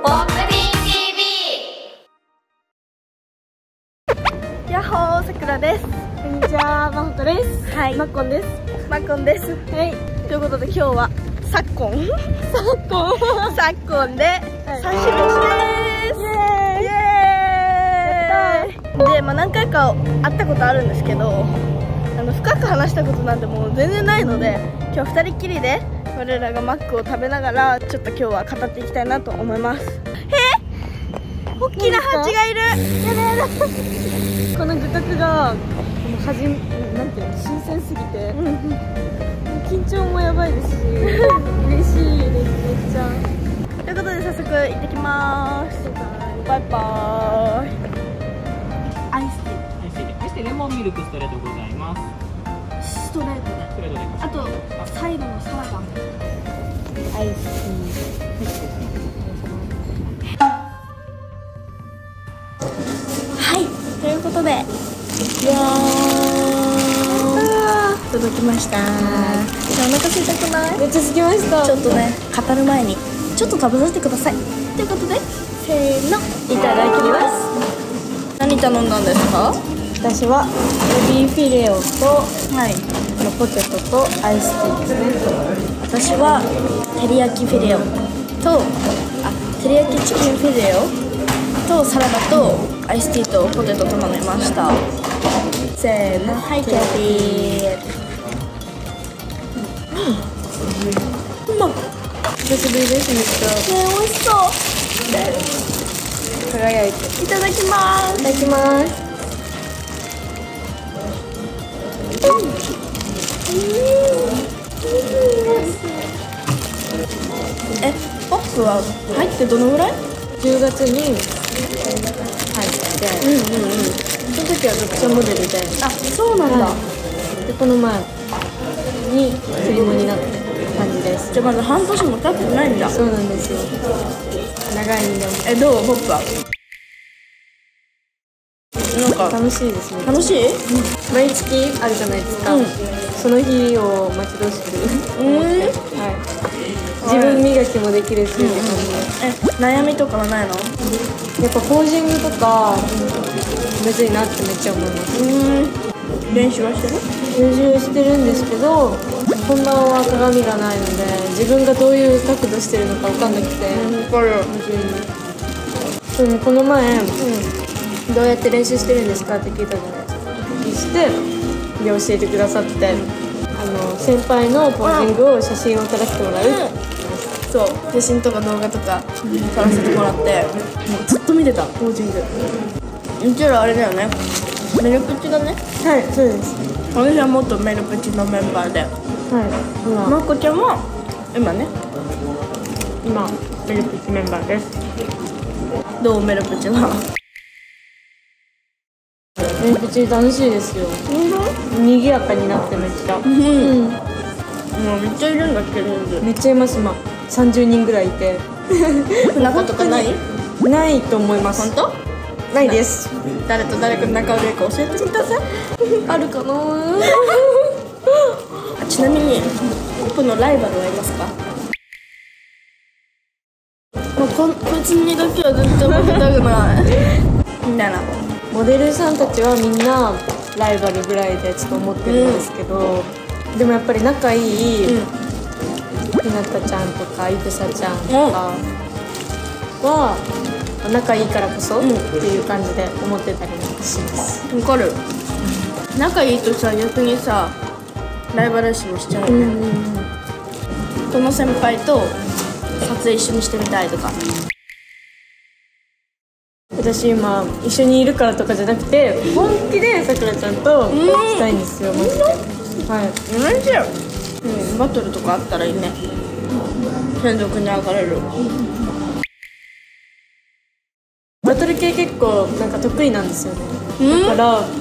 ポップティーン TV。 やっほー、さくらです。 こんにちは、まほとです。 はい、 まっこんです。 まっこんです。 はい。 ということで今日は昨今で差し飯です。イエーイ。で、何回か会ったことあるんですけど、深く話したことなんてもう全然ないので、今日2人っきりで我らがマックを食べながらちょっと今日は語っていきたいなと思います。大きなハチがいる。やだこの具沢がもうなんていうの、新鮮すぎて、緊張もやばいですし嬉しいです、めっちゃ。 ということで早速行ってきます。バイバーイ。アイスティー。 そしてレモンミルクストレートございます。 ストレートで。あとサイドのサラダも。 アイスはい、ということで、いやー、届きました。お腹空いたくない？ めっちゃ好きました。 ちょっとね、語る前にちょっと食べさせてください。ということで、せーの、いただきます。何頼んだんですか？ 私はエビフィレオと、 はい、 ポテトとアイスティーですね。 私は照り焼きフィレオと照り焼きチキンフィレオとサラダとアイスティーとポテト頼みました。せーの、はい、キャビー。うまっ。 久しぶりです、めっちゃ。 ね、美味しそう。 輝いて。 いただきます。 いただきます。 ポップは入ってどのぐらい 10月に入って、その時は読者モデルで、 あ、そうなんだ、 でこの前に釣り物になった感じです。 じゃあまだ半年も経ってないんだ。 そうなんですよ、長いんでも。 どうポップは？なんか楽しいですね。 楽しい？ 毎月あるじゃないですか、その日を待ち遠しくはい、自分磨きもできるしって感じで。 悩みとかはないの？ やっぱポージングとかむずいなってめっちゃ思います。 練習はしてる？ 練習してるんですけど、本番は鏡がないので自分がどういう角度してるのか分かんなくて、でもこの前、どうやって練習してるんですかって聞いたじゃないですか。で教えてくださって、先輩のポージングを写真を撮らせてもらう、 そう、写真とか動画とか撮らせてもらって、もうずっと見てたポージング。うちらあれだよね、メルプチだね。 はい、そうです。 私は元メルプチのメンバーで、 はい、 まこちゃんは今ね、 今メルプチメンバーです。 どう？メルプチはメルプチ楽しいですよ。賑やかになってめっちゃ。 もうめっちゃいるんだけど、 めっちゃいます。今30人ぐらいいて。 仲とかない？ ないと思います。 本当？ ないです。 誰と誰が仲悪いか教えてください。あるかなちなみにポップのライバルはいますか？もうこいつにだけは絶対負けたくないみたいな。 モデルさんたちはみんなライバルぐらいでちょっと思ってるんですけど、でもやっぱり仲いい、ひなたちゃんとかいぶさちゃんとかは、仲いいからこそっていう感じで思ってたりなんかします。 わかる。仲いいとさ、逆にさライバル視もしちゃうよね。この先輩と撮影一緒にしてみたいとか。 私今一緒にいるからとかじゃなくて、本気でさくらちゃんとしたいんですよ、マジで。はい、 おいしい。バトルとかあったらいいね。専属に上がれる。 バトル系結構なんか得意なんですよね。だから、はい、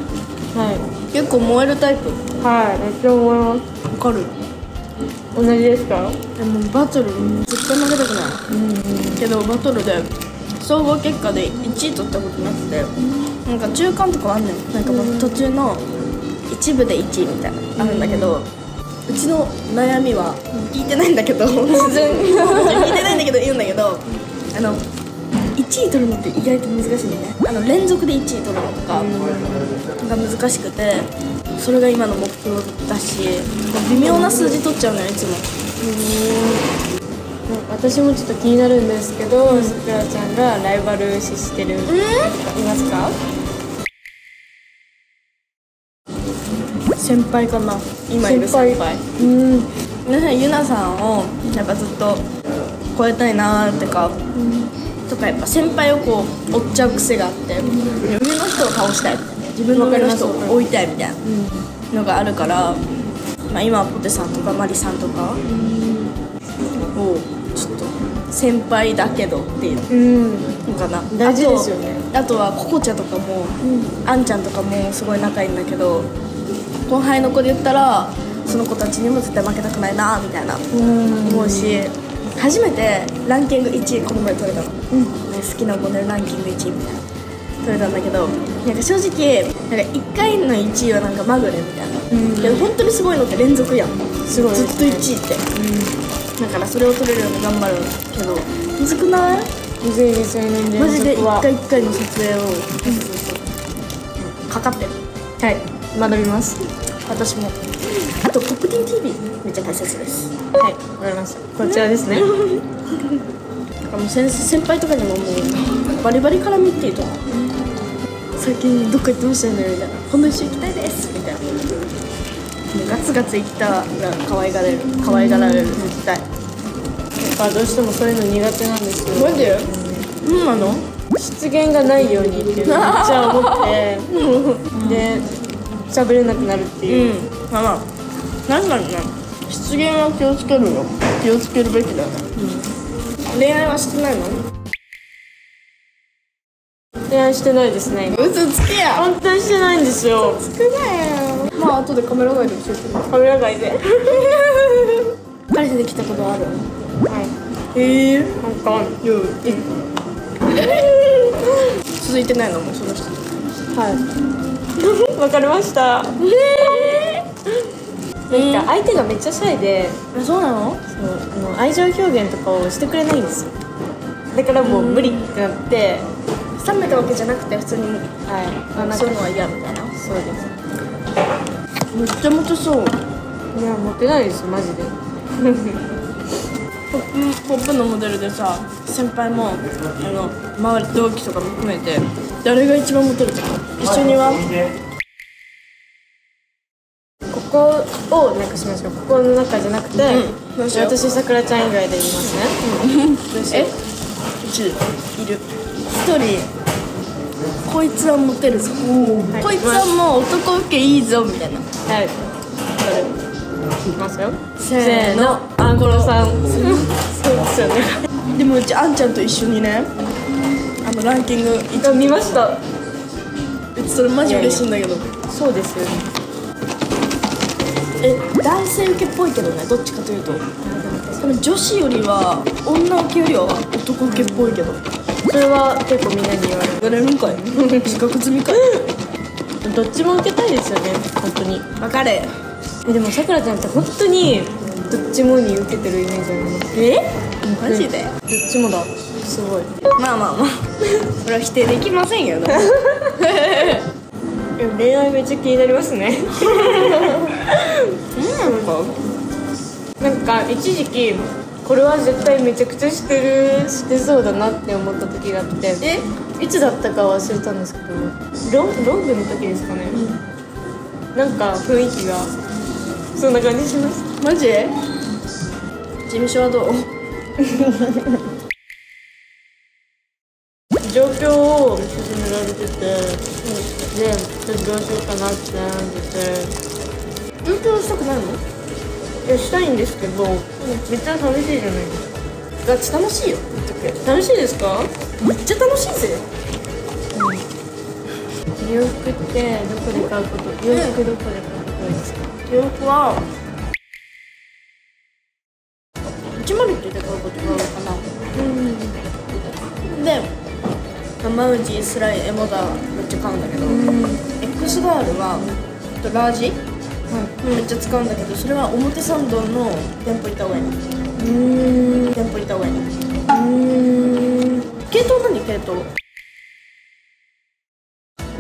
結構燃えるタイプ。 はい、めっちゃ思います。 わかる。 同じですか？ でもバトル絶対負けたくない。けどバトルで総合結果で1位取ったことなくて、なんか中間とかあんねん。なんか途中の一部で1位みたいなあるんだけど、うちの悩みは聞いてないんだけど聞いてないんだけど言うんだけど、 って意外と難しいね。連続で1位取るのとかが難しくて、それが今の目標だし、微妙な数字取っちゃうのよいつも。 私もちょっと気になるんですけど、さくらちゃんがライバル視してる人いますか？ 先輩かな、今いる先輩。皆さんゆなさんをやっぱずっと超えたいなーってか、とかやっぱ先輩をこう追っちゃう癖があって、上の人を倒したいみたいな、自分の上の人を追いたいみたいなのがあるから、今はポテさんとかマリさんとかをちょっと先輩だけどっていうのかな。 大事ですよね。 あとはココちゃんとかも、あんちゃんとかもすごい仲いいんだけど、後輩の子で言ったらその子たちにも絶対負けたくないなみたいな思うし、初めてランキング1位この前取れたの、好きなモデルランキング1位みたいな取れたんだけど、なんか正直なんか1回の1位はなんかまぐれみたいな、けど本当にすごいのって連続やん、すごいずっと1位って、だからそれを取れるように頑張るけどむずくない？ むずいですよね。 マジで1回1回の撮影をかかってる。 はい、学びます。 私も。あとポップティン TV めっちゃ大切です。 はい、わかりました。こちらですね。 もう先輩とかにももうバリバリ絡みっていうと、最近どっか行ってましたよねみたいな、この一緒行きたいですみたいな、もうガツガツ行ったら可愛がられる絶対。 どうしてもそういうの苦手なんですけど。 マジで？なの？ 失言がないようにっていうのめっちゃ思ってで喋れなくなるっていう。 確かにね、失言は気をつけるよ。気をつけるべきだよね。恋愛はしてないの？ 恋愛してないですね。 嘘つけや。 本当にしてないんですよ。 少ないよ。まあ後でカメラ外で教えて。 カメラ外で彼氏できたことある？ はい。 なんか続いてないのもその人。 はいわかりました。なんか相手がめっちゃシャイで、 そうなの？ そう愛情表現とかをしてくれないんですよ。だからもう無理ってなって冷めたわけじゃなくて普通に、そういうのは嫌みたいな。 そうです。 めっちゃモテそう。 いやモテないですマジで。 ポップのモデルでさ、先輩も周り同期とかも含めて誰が一番モテるとか一緒にはここをなくしましょう。ここの中じゃなくて、私さくらちゃん以外で言いますね。 いる1人、こいつはモテるぞ、こいつはもう男受けいいぞみたいな。 はい、いきますよ。 せーの、 アンコロさん。そうですよね。 でもうちあんちゃんと一緒にね、ランキング見ました。 それマジ嬉しいんだけど。 そうですよね。 男性受けっぽいけどね、どっちかというと。女子よりは女受けよりは男受けっぽいけど。 それは結構みんなに言われるんかい。 自覚済みかい。 どっちも受けたいですよね、本当に。 分かれ。 でもさくらちゃんって本当にどっちもに受けてるイメージあります。 マジで？ どっちもだ。すごい。 まあこれは否定できませんよ。 恋愛めっちゃ気になりますね。なんか一時期これは絶対めちゃくちゃしてそうだなって思った時があって、いつだったか忘れたんですけど、ロングの時ですかね、なんか雰囲気がそんな感じします。 マジ？事務所はどう？ 状況を勧められてて、でちょっとどうしようかなって悩んでて。 状況したくないの？ いやしたいんですけど、めっちゃ寂しいじゃないですか。 ガチ楽しいよ。 楽しいですか？ めっちゃ楽しいぜ。 洋服ってどこで買うこと？洋服どこで買うことですか？ 洋服は109で買うことが多いかな。でマウジ、スライ、エモダめっちゃ買うんだけど、X ガールはラージ、めっちゃ使うんだけど、それは表参道の店舗行った方がいいの。店舗行った方がいいの。系統何？系統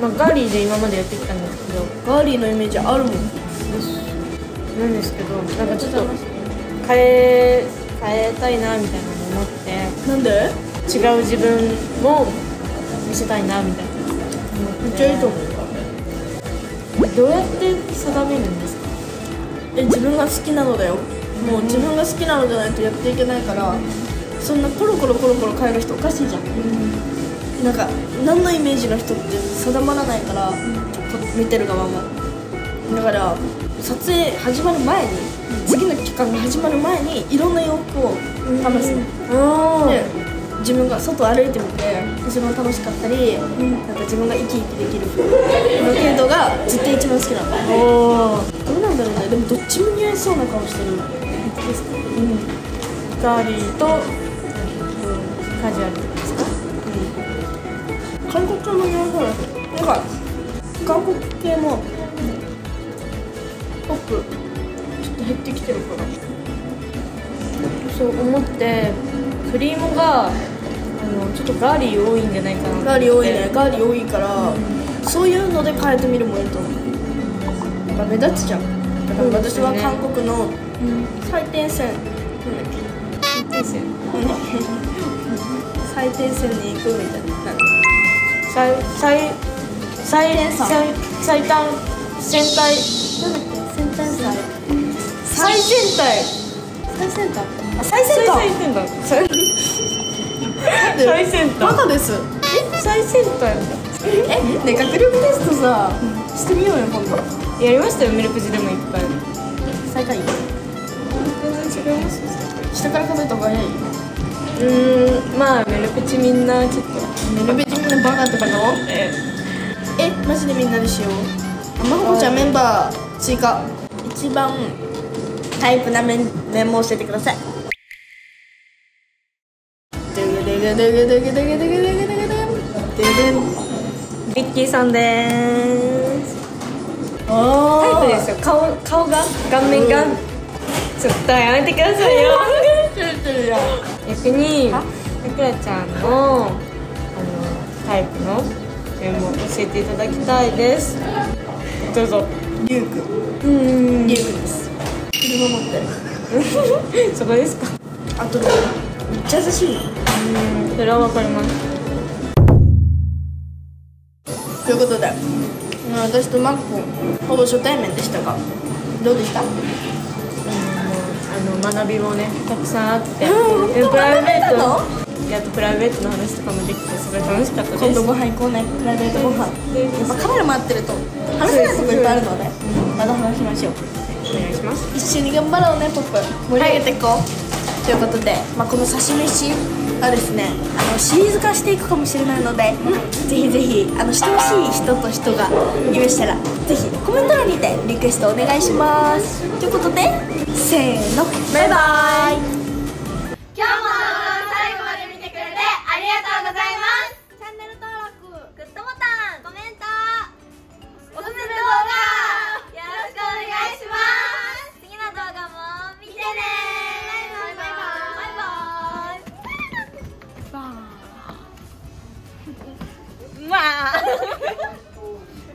まあ、ガーリーで今までやってきたんですけど、 ガーリーのイメージあるもん。 なんですけど、なんかちょっと変えたいなみたいなの思って、 なんで？ 違う自分を見せたいなみたいな思って。 めっちゃいいと思う。 どうやって定めるんですか？ 自分が好きなのだよ。もう自分が好きなのじゃないとやっていけないから、そんなコロコロ変える人おかしいじゃん。なんか何のイメージの人って定まらないから、見てる側も。だから撮影始まる前に、次の期間が始まる前にいろんな洋服を試すの。で、自分が外歩いてみて一番楽しかったり、なんか自分が生き生きできる服の系統が絶対一番好きなの。どうなんだろうね。でもどっちも似合いそうな顔してる。ですか？ ガーリーと、カジュアルですか？ 韓国系も似合いそうだし、なんか韓国系もポップちょっと減ってきてるから。 そう思って、クリームがちょっとガーリー多いんじゃないかな。 ガーリー多いね。ガーリー多いから、そういうので変えてみるもいいと思う。やっぱ目立つじゃん。だから私は韓国の最低線、最低線に行くみたいな。 最短戦隊なんだっけ？先端祭。 最先端最先端。あ、最先端。 最先端バカです。 最先端ね、学力テストさ、してみようよ今度。 やりましたよ、ミルクジでもいっぱい。 最下位。 全然違います。 下から数えた方が早い。 まあメルプチみんなちょっとメルベチみんなバカってこと？マジでみんなでしよう。まほこちゃんメンバー追加。一番タイプな面も教えてください。 リッキーさんでーす。タイプですよ。顔が顔面が、ちょっとやめてくださいよ。逆にさくらちゃんのタイプの面も教えていただきたいです。どうぞ。 リュウク。リュウクです。車持ってる。 そこですか？ あとめっちゃ優しい。 それはわかります。 ということで、私とマッコほぼ初対面でしたが、どうでした？ 学びもねたくさんあって、プライベートやっとプライベートの話とかもできてすごい楽しかったです。 今度ご飯行こうね。プライベートご飯。やっぱカメラ回ってると話せないこといっぱいあるので、また話しましょう。 お願いします。 一緒に頑張ろうね、ポップ。盛り上げていこう。ということで、この刺し飯はですね、シリーズ化していくかもしれないので、ぜひぜひしてほしい人と人がいましたら、ぜひコメント欄にてリクエストお願いします。ということで、せーの、バイバーイ。